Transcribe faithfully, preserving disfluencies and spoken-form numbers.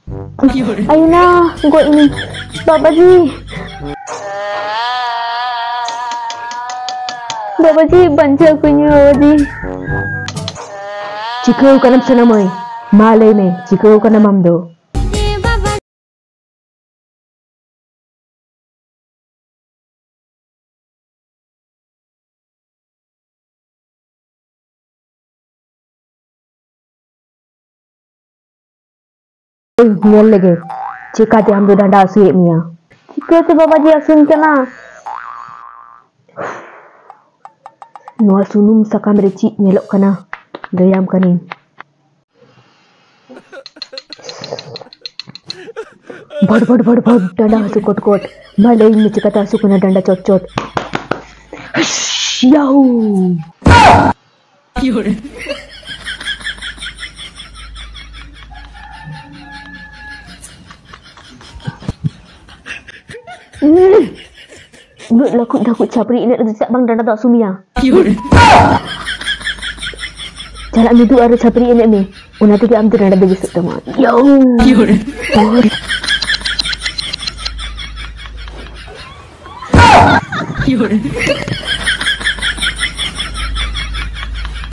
Ayun na, gua ini. Babaji. Babaji, bantu aku ni Babaji. Jika kau nak senamai, malai me. Jika kau nak mamdo. Nyel lagi. Jika dia ambil danda asyik Mia. Jika tu Babaji asyik kena. Nual sunum sakam recik nyelok kana. Gayam kanin. Bad bad bad bad danda asu kot kot. Malai me jika tak asu kena danda cot cot. Yau. Nut lakut dakut capri ini ada tak bang dan tak sumia. Jalan itu ada capri ini ni. Una tiga am dan ada besok teman. Yo. Yo.